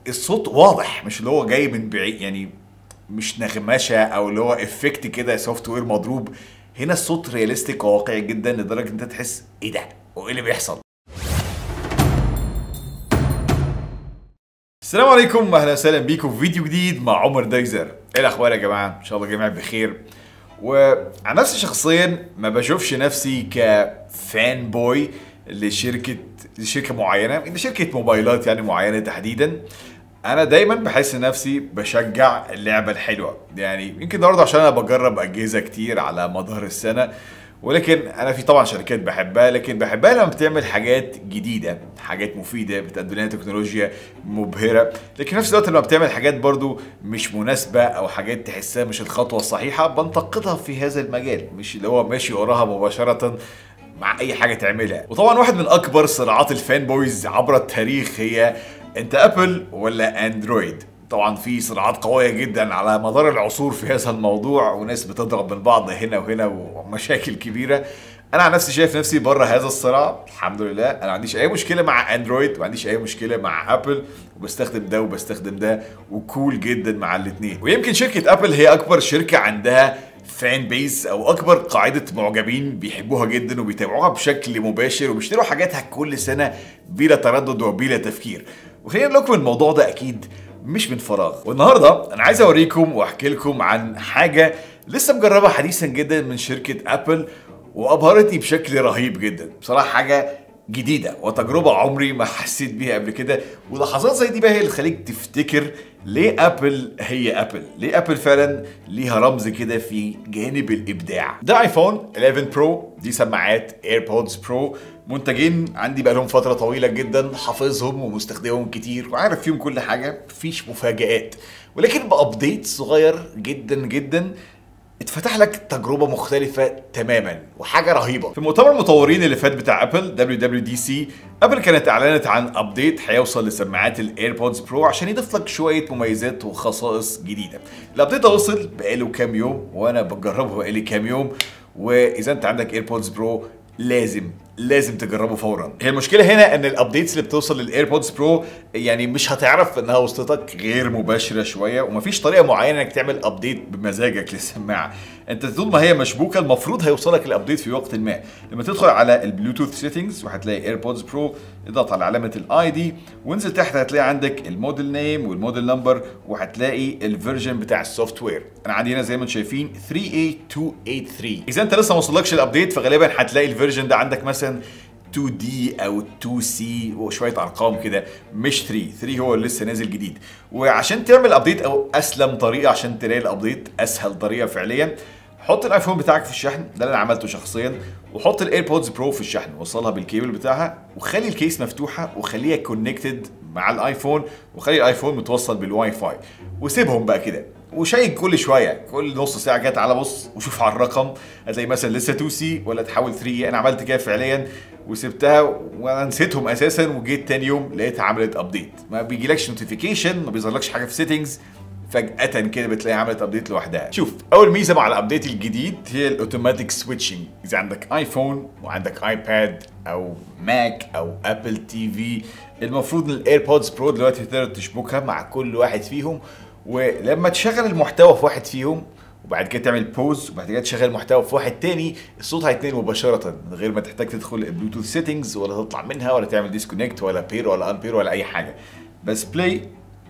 الصوت واضح، مش اللي هو جاي من بعيد، يعني مش نغمشه او اللي هو افكت كده سوفت وير مضروب. هنا الصوت رياليستيك وواقعي جدا لدرجه انت تحس ايه ده وايه اللي بيحصل. السلام عليكم، اهلا وسهلا بيكم في فيديو جديد مع عمر دايزر. ايه الاخبار يا جماعه؟ ان شاء الله جميعا بخير. وعن نفسي شخصيا ما بشوفش نفسي كفان بوي لشركه معينه، لشركه موبايلات يعني معينه تحديدا. انا دايما بحس نفسي بشجع اللعبه الحلوه، يعني يمكن النهارده عشان انا بجرب اجهزه كتير على مدار السنه، ولكن انا في طبعا شركات بحبها، لكن بحبها لما بتعمل حاجات جديده، حاجات مفيده، بتقدم لنا تكنولوجيا مبهره، لكن في نفس الوقت لما بتعمل حاجات برضو مش مناسبه او حاجات تحسها مش الخطوه الصحيحه بنتقدها في هذا المجال، مش اللي هو ماشي وراها مباشره مع اي حاجه تعملها. وطبعا واحد من اكبر صراعات الفان بويز عبر التاريخ هي انت ابل ولا اندرويد. طبعا في صراعات قويه جدا على مدار العصور في هذا الموضوع، وناس بتضرب من بعض هنا وهنا ومشاكل كبيره. انا عن نفسي شايف نفسي بره هذا الصراع، الحمد لله. انا ما عنديش اي مشكله مع اندرويد، ما عنديش اي مشكله مع ابل، وبستخدم ده وبستخدم ده، وكول جدا مع الاثنين. ويمكن شركه ابل هي اكبر شركه عندها فان بيس او اكبر قاعده معجبين بيحبوها جدا وبيتابعوها بشكل مباشر وبيشتروا حاجاتها كل سنه بلا تردد وبلا تفكير. وخلينا نقول لكم الموضوع ده اكيد مش من فراغ. والنهارده انا عايز اوريكم واحكي لكم عن حاجه لسه مجربها حديثا جدا من شركه ابل، وابهرتني بشكل رهيب جدا. بصراحه حاجه جديده وتجربه عمري ما حسيت بيها قبل كده، ولحظات زي دي بقى هي اللي تخليك تفتكر ليه ابل هي ابل، ليه ابل فعلا ليها رمز كده في جانب الابداع. ده ايفون 11 برو، دي سماعات ايربودز برو، منتجين عندي بقى لهم فتره طويله جدا، حافظهم ومستخدمهم كتير وعارف فيهم كل حاجه، مفيش مفاجآت، ولكن بابديت صغير جدا جدا اتفتح لك تجربه مختلفه تماما وحاجه رهيبه. في مؤتمر المطورين اللي فات بتاع ابل WWDC، ابل كانت اعلنت عن ابديت هيوصل لسماعات الايربودز برو عشان يضيف لك شويه مميزات وخصائص جديده. الابديت ده وصل بقاله كام يوم وانا بجربه بقالي كام يوم، واذا انت عندك ايربودز برو لازم تجربه فورا. هي المشكله هنا ان الابديتس اللي بتوصل للايربودز برو يعني مش هتعرف انها وصلتك غير مباشره شويه، ومفيش طريقه معينه انك تعمل ابديت بمزاجك للسماعه. انت طول ما هي مشبوكه المفروض هيوصلك الابديت في وقت ما. لما تدخل على البلوتوث سيتنجز وهتلاقي ايربودز برو، اضغط على علامه الاي دي وانزل تحت هتلاقي عندك الموديل نيم والموديل نمبر، وهتلاقي الفيرجن بتاع السوفت وير. انا عندي هنا زي ما انتم شايفين 3A283. اذا انت لسه ما وصلكش الابديت فغالبا هتلاقي الفيرجن ده عندك مثلا 2D او 2C وشويه ارقام كده، مش 3 هو اللي لسه نازل جديد. وعشان تعمل ابديت او اسلم طريقه عشان تلاقي الابديت، اسهل طريقه فعليا، حط الايفون بتاعك في الشحن، ده اللي انا عملته شخصيا، وحط الايربودز برو في الشحن، وصلها بالكيبل بتاعها، وخلي الكيس مفتوحه وخليها كونكتد مع الايفون، وخلي الايفون متوصل بالواي فاي، وسيبهم بقى كده وشيك كل شويه، كل نص ساعه كده تعالى بص وشوف على الرقم، هتلاقي مثلا لسه 2C ولا تحول 3. انا عملت كده فعليا وسبتها وانا نسيتهم اساسا، وجيت تاني يوم لقيتها عملت ابديت. ما بيجيلكش نوتيفيكيشن، ما بيظهرلكش حاجه في سيتنجز، فجأة كده بتلاقي عملت ابديت لوحدها. شوف، اول ميزه مع الابديت الجديد هي الاوتوماتيك سويتشنج. اذا عندك ايفون وعندك ايباد او ماك او ابل تي في، المفروض ان الايربودز برو دلوقتي تقدر تشبكها مع كل واحد فيهم، ولما تشغل المحتوى في واحد فيهم وبعد كده تعمل بوز وبعد كده تشغل محتوى في واحد تاني، الصوت هيتنقل مباشره من غير ما تحتاج تدخل البلوتوث سيتنجز ولا تطلع منها ولا تعمل ديسكونكت ولا بير ولا ان بير ولا اي حاجه. بس بلاي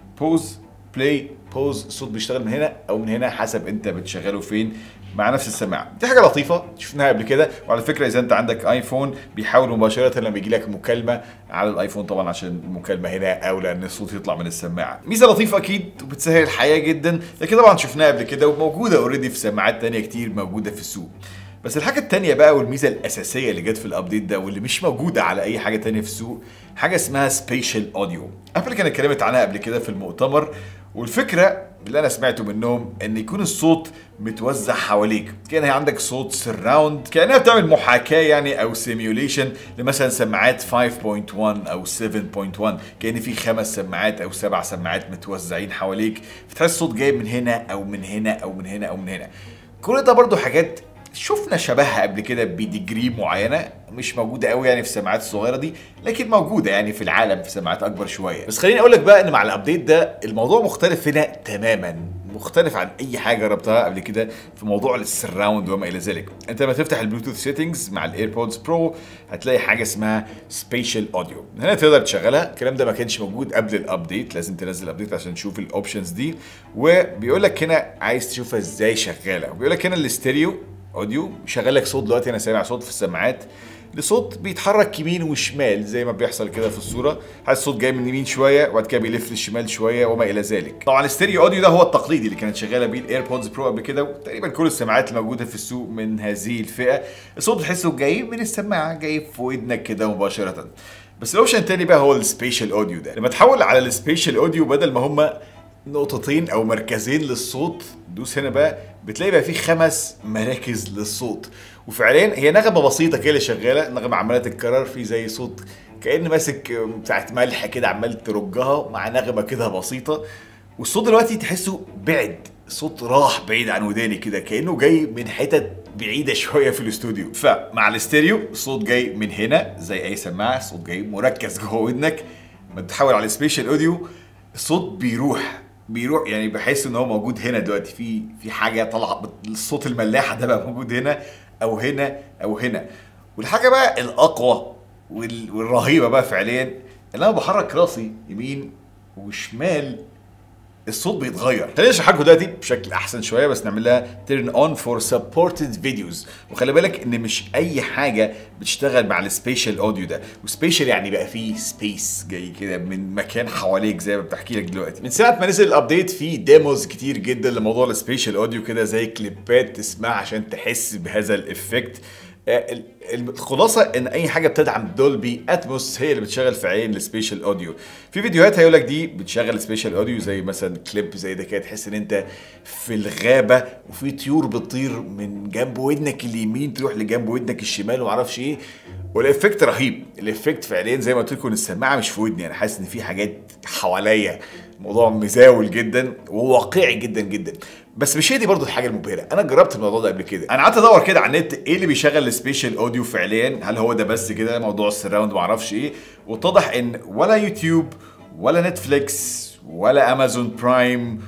بوز بلاي بوز، الصوت بيشتغل من هنا او من هنا حسب انت بتشغله فين مع نفس السماعه. دي حاجه لطيفه شفناها قبل كده. وعلى فكره اذا انت عندك ايفون بيحاول مباشره لما يجي لك مكالمه على الايفون، طبعا عشان المكالمه هنا اولى ان الصوت يطلع من السماعه. ميزه لطيفه اكيد وبتسهل الحياه جدا، لكن طبعا شفناها قبل كده وموجوده اوريدي في سماعات تانية كتير موجوده في السوق. بس الحاجه التانية بقى والميزه الاساسيه اللي جت في الابديت ده واللي مش موجوده على اي حاجه تانية في السوق، حاجه اسمها سبيشال اوديو. ابل كانت اتكلمت عنها قبل كده في المؤتمر، والفكره اللي انا سمعته منهم ان يكون الصوت متوزع حواليك، كان عندك صوت سراوند، كانها بتعمل محاكاه يعني او سيميوليشن لمثلا سماعات 5.1 او 7.1، كان في 5 سماعات او 7 سماعات متوزعين حواليك، فتحس الصوت جاي من هنا او من هنا او من هنا او من هنا. كل ده برضو حاجات شفنا شبهها قبل كده بديجري معينه، مش موجوده قوي يعني في السماعات الصغيره دي، لكن موجوده يعني في العالم في سماعات اكبر شويه. بس خليني اقول لك بقى ان مع الابديت ده الموضوع مختلف هنا تماما، مختلف عن اي حاجه جربتها قبل كده في موضوع السراوند وما الى ذلك. انت لما تفتح البلوتوث سيتنجز مع الايربودز برو هتلاقي حاجه اسمها سبيشال اوديو، هنا تقدر تشغلها. الكلام ده ما كانش موجود قبل الابديت، لازم تنزل الابديت عشان تشوف الاوبشنز دي. وبيقول لك هنا عايز تشوفها ازاي شغاله، وبيقول لك هنا الاستيريو اوديو شغال لك صوت. دلوقتي انا سامع صوت في السماعات لصوت بيتحرك يمين وشمال زي ما بيحصل كده في الصوره، حاسس الصوت جاي من اليمين شويه وبعد كده بيلف للشمال شويه وما الى ذلك. طبعا الاستيريو اوديو ده هو التقليدي اللي كانت شغاله بيه الايربودز برو قبل كده، وتقريبا كل السماعات الموجوده في السوق من هذه الفئه. الصوت بتحسه جاي من السماعه، جاي في ودنك كده مباشره. بس الاوبشن الثاني بقى هو السبيشال اوديو ده. لما تحول على السبيشال اوديو بدل ما هما نقطتين او مركزين للصوت، دوس هنا بقى بتلاقي بقى في 5 مراكز للصوت. وفعليا هي نغمه بسيطه كده اللي شغاله، نغمه عماله تتكرر في زي صوت كأن ماسك بتاعت ملح كده عمال ترجها مع نغمه كده بسيطه. والصوت دلوقتي تحسه بعد، صوت راح بعيد عن وداني كده كأنه جاي من حتت بعيده شويه في الاستوديو. فمع الاستيريو الصوت جاي من هنا زي اي سماعه، الصوت جاي مركز جوه ودنك. لما تحول على السبيشال اوديو الصوت بيروح يعني بحس ان هو موجود هنا دلوقتي، في حاجه طالعه، الصوت الملاحه ده بقى موجود هنا او هنا او هنا. والحاجه بقى الاقوى والرهيبه بقى فعليا ان انا بحرك راسي يمين وشمال الصوت بيتغير. خليني اشرح لكم دلوقتي بشكل احسن شويه، بس نعملها تيرن اون فور سبورتد فيديوز. وخلي بالك ان مش اي حاجه بتشتغل مع السبيشال اوديو ده، وسبيشال يعني بقى فيه سبيس جاي كده من مكان حواليك زي ما بحكي لك دلوقتي. من ساعه ما نزل الابديت في ديموز كتير جدا لموضوع السبيشال اوديو كده، زي كليبات تسمعها عشان تحس بهذا الافكت. الخلاصه ان اي حاجه بتدعم دولبي اتموس هي اللي بتشغل في عين السبيشال اوديو. في فيديوهات هيقول لك دي بتشغل سبيشال اوديو، زي مثلا كليب زي ده كده تحس ان انت في الغابه وفي طيور بتطير من جنب ودنك اليمين تروح لجنب ودنك الشمال ومعرفش ايه، والافكت رهيب. الافكت فعليا زي ما قلت لكم السماعه مش في ودني، انا حاسس ان في حاجات حواليا، الموضوع مزاول جدا وواقعي جدا جدا. بس مش هي دي برضه الحاجه المبهره، انا جربت الموضوع ده قبل كده. انا قعدت ادور كده على النت ايه اللي بيشغل السبيشال اوديو فعليا، هل هو ده بس كده موضوع السراوند ما اعرفش ايه، واتضح ان ولا يوتيوب ولا نتفليكس ولا امازون برايم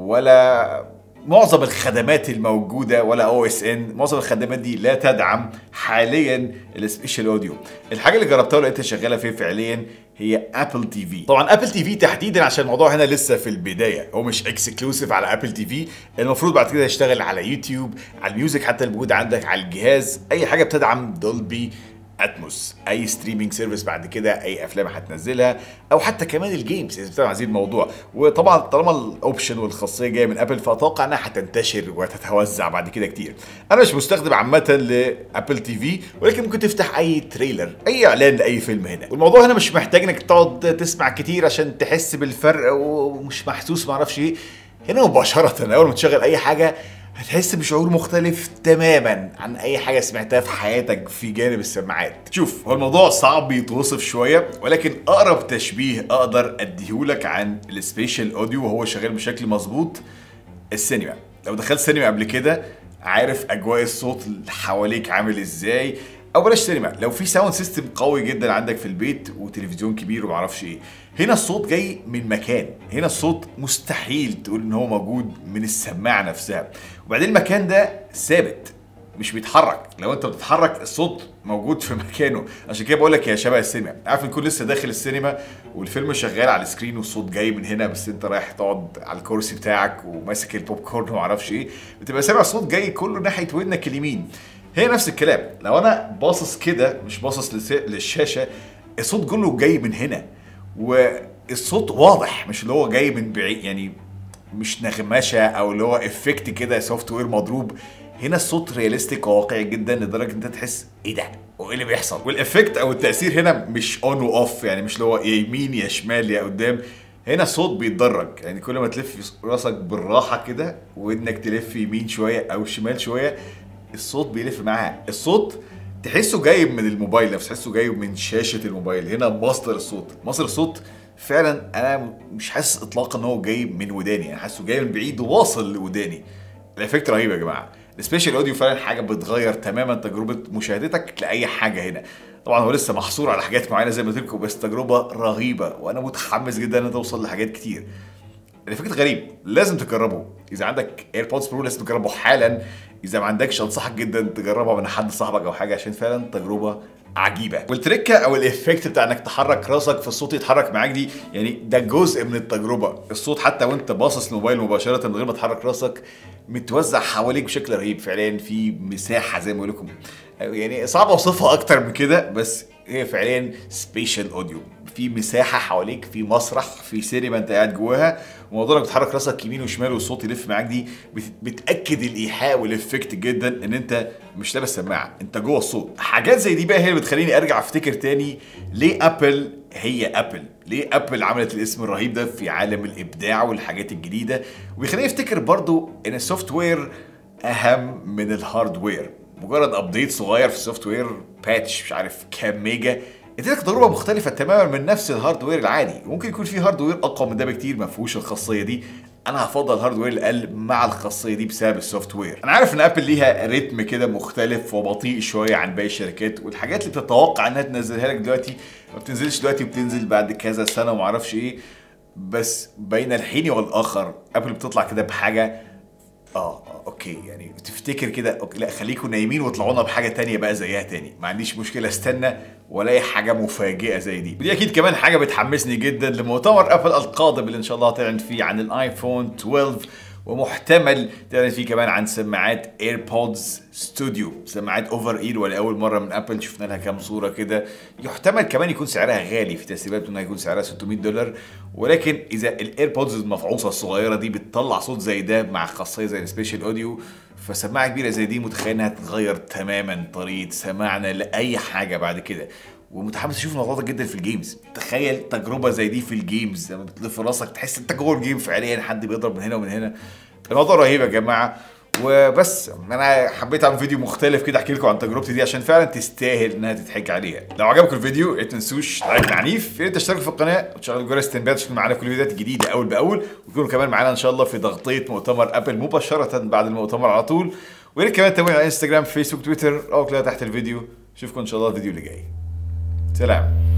ولا معظم الخدمات الموجوده ولا او اس ان، معظم الخدمات دي لا تدعم حاليا السبيشال اوديو. الحاجه اللي جربتها ولقيتها شغاله فيه فعليا هي ابل تي في. طبعا ابل تي في تحديدا عشان الموضوع هنا لسه في البدايه، هو مش اكسكلوسيف على ابل تي في، المفروض بعد كده يشتغل على يوتيوب، على الميوزك حتى الموجود عندك على الجهاز، اي حاجه بتدعم دولبي اتموس، اي ستريمينج سيرفيس بعد كده، اي افلام هتنزلها، او حتى كمان الجيمز اذا بتتابع هذه الموضوع. وطبعا طالما الاوبشن والخاصيه جايه من ابل فاتوقع انها هتنتشر وتتوزع بعد كده كتير. انا مش مستخدم عامه لابل تي في، ولكن ممكن تفتح اي تريلر، اي اعلان لاي فيلم هنا، والموضوع هنا مش محتاج انك تقعد تسمع كتير عشان تحس بالفرق ومش محسوس معرفش ايه. هنا مباشره اول ما تشغل اي حاجه هتحس بشعور مختلف تماما عن اي حاجه سمعتها في حياتك في جانب السماعات. شوف، هو الموضوع صعب يتوصف شويه، ولكن اقرب تشبيه اقدر اديهولك عن السبيشال اوديو وهو شغال بشكل مظبوط السينما. لو دخلت سينما قبل كده عارف اجواء الصوت اللي حواليك عامل ازاي، او بلاش سينما، لو في ساوند سيستم قوي جدا عندك في البيت وتلفزيون كبير ومعرفش ايه، هنا الصوت جاي من مكان، هنا الصوت مستحيل تقول ان هو موجود من السماعه نفسها، وبعدين المكان ده ثابت مش بيتحرك، لو انت بتتحرك الصوت موجود في مكانه. عشان كده بقول لك يا شبه السينما، عارف ان كل لسه داخل السينما والفيلم شغال على السكرين والصوت جاي من هنا، بس انت رايح تقعد على الكرسي بتاعك وماسك البوب كورن ومعرفش ايه، بتبقى سامع الصوت جاي كله ناحيه ودنك اليمين. هي نفس الكلام، لو انا باصص كده مش باصص للشاشه الصوت كله جاي من هنا، والصوت واضح مش اللي هو جاي من بعيد، يعني مش نغمشه او اللي هو افكت كده سوفت وير مضروب. هنا الصوت رياليستيك وواقعي جدا لدرجه انت تحس ايه ده وايه اللي بيحصل، والافكت او التاثير هنا مش اون واوف، يعني مش اللي هو يا يمين يا شمال يا قدام. هنا الصوت بيتدرج، يعني كل ما تلف راسك بالراحه كده وانك تلف يمين شويه او شمال شويه الصوت بيلف معاها. الصوت تحسه جايب من الموبايل نفسه، تحسه جايب من شاشه الموبايل. هنا مصدر الصوت فعلا انا مش حاسس اطلاقا ان هو جاي من وداني، انا حاسه جاي من بعيد وواصل لوداني. الافكت رهيب يا جماعه، السبيشال اوديو فعلا حاجه بتغير تماما تجربه مشاهدتك لاي حاجه هنا. طبعا هو لسه محصور على حاجات معينه زي ما قلت لكم، بس تجربه رهيبه وانا متحمس جدا ان توصل لحاجات كتير. الافكت غريب، لازم تجربه. اذا عندك ايربودز برو لازم تجربه حالا، اذا ما عندكش انصحك جدا تجربها من حد صاحبك او حاجه، عشان فعلا تجربه عجيبه. والتريكه او الافكت بتاع انك تحرك راسك فالصوت يتحرك معاك دي، يعني ده جزء من التجربه. الصوت حتى وانت باصص الموبايل مباشره من غير ما تحرك راسك متوزع حواليك بشكل رهيب، فعليا في مساحه زي ما بقول لكم، يعني صعب اوصفها اكتر من كده، بس هي فعليا سبيشال اوديو. في مساحه حواليك، في مسرح، في سينما انت قاعد جواها، وموضوع انك بتحرك راسك يمين وشمال والصوت يلف معاك دي بتاكد الايحاء والافكت جدا ان انت مش لابس سماعه، انت جوه الصوت. حاجات زي دي بقى هي اللي بتخليني ارجع افتكر تاني ليه ابل هي ابل، ليه ابل عملت الاسم الرهيب ده في عالم الابداع والحاجات الجديده. ويخليني افتكر برضو ان السوفت وير اهم من الهاردوير. مجرد ابديت صغير في السوفت وير، باتش مش عارف كام ميجا، اديلك تجربه مختلفه تماما من نفس الهاردوير العادي. ممكن يكون في هاردوير اقوى من ده بكتير ما فيهوش الخاصيه دي، انا هفضل الهاردوير الاقل مع الخاصيه دي بسبب السوفت وير. انا عارف ان ابل ليها رتم كده مختلف وبطيء شويه عن باقي الشركات، والحاجات اللي بتتوقع انها تنزلها لك دلوقتي ما بتنزلش دلوقتي وبتنزل بعد كذا سنه وما اعرفش ايه. بس بين الحين والاخر ابل بتطلع كده بحاجه اوكي، يعني تفتكر كده اوكي، لا خليكم نايمين واطلعوا لنا بحاجه تانية بقى زيها تاني، ما عنديش مشكله استنى ولا اي حاجه مفاجئه زي دي. ودي اكيد كمان حاجه بتحمسني جدا لمؤتمر ابل القادم اللي ان شاء الله هتعلن فيه عن الايفون 12، ومحتمل تعلن فيه كمان عن سماعات ايربودز ستوديو، سماعات اوفر اير ولاول مره من ابل، شفنا لها كام صوره كده. يحتمل كمان يكون سعرها غالي، في تسريبات انها يكون سعرها $600، ولكن اذا الايربودز المفعوصه الصغيره دي بتطلع صوت زي ده مع خاصيه زي السبيشال اوديو، فسماعه كبيره زي دي متخيل انها تغير تماما طريقه سماعنا لاي حاجه بعد كده. ومتحمس اشوف الموضوع ده جدا في الجيمز. تخيل تجربه زي دي في الجيمز، لما بتلف راسك تحس انت جوه الجيم فعليا، حد بيضرب من هنا ومن هنا. الموضوع رهيب يا جماعه. وبس انا حبيت اعمل فيديو مختلف كده احكي لكم عن تجربتي دي عشان فعلا تستاهل انها تتحكي عليها. لو عجبكم الفيديو ما تنسوش لايك عنيف، يا ريت تشتركوا في القناه وتشغلوا جرس التنبيهات عشان معانا كل الفيديوهات الجديده اول باول، وتكونوا كمان معانا ان شاء الله في تغطيه مؤتمر ابل مباشره بعد المؤتمر على طول. ويا ريت كمان تتابعونا على انستجرام فيسبوك تويتر او كده تحت الفيديو. اشوفكم ان شاء الله الفيديو اللي جاي. سلام.